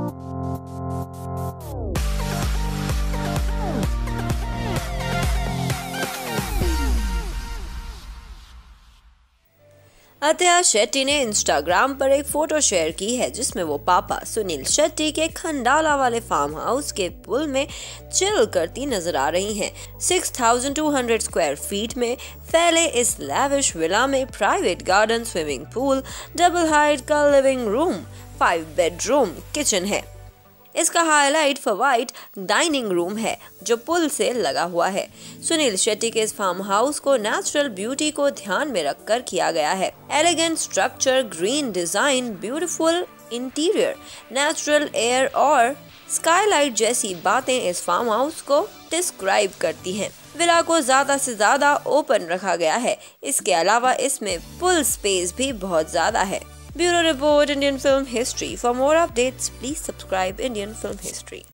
अतया शेट्टी ने इंस्टाग्राम पर एक फोटो शेयर की है जिसमें वो पापा सुनील शेट्टी के खंडाला वाले फार्म हाउस के पूल में चिल करती नजर आ रही हैं। 6,200 स्क्वायर फीट में फैले इस लैविश विला में private garden, swimming pool, double height का लिविंग रूम, 5 बेडरूम किचन है। इसका हाईलाइट फवाइट डाइनिंग रूम है जो पुल से लगा हुआ है। सुनील शेट्टी के इस फार्म हाउस को नेचुरल ब्यूटी को ध्यान में रखकर किया गया है। Elegant structure, green design, beautiful interior, natural air और स्काईलाइट जैसी बातें इस फार्म हाउस को डिस्क्राइब करती हैं। विला को ज्यादा से ज्यादा ओपन रखा गया है। इसके अलावा इसमें पुल स्पेस भी बहुत ज्यादा है। Bureau Report, Indian Film History. For more updates, please subscribe Indian Film History.